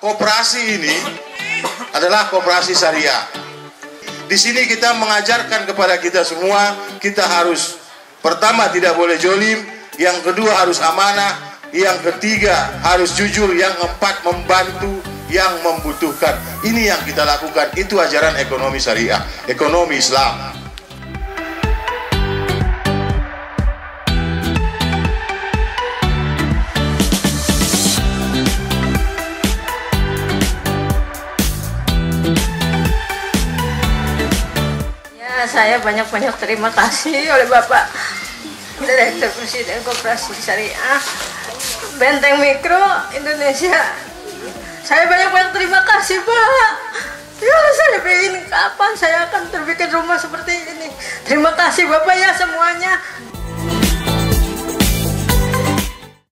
koperasi ini adalah koperasi syariah. Di sini kita mengajarkan kepada kita semua, kita harus pertama tidak boleh jolim, yang kedua harus amanah, yang ketiga harus jujur, yang keempat membantu yang membutuhkan. Ini yang kita lakukan, itu ajaran ekonomi syariah, ekonomi Islam. Saya banyak-banyak terima kasih oleh Bapak Direktur Presiden Koperasi Syariah Benteng Mikro Indonesia. Saya banyak-banyak terima kasih, Pak. Ya, saya ingin kapan saya akan terbikin rumah seperti ini. Terima kasih Bapak ya semuanya.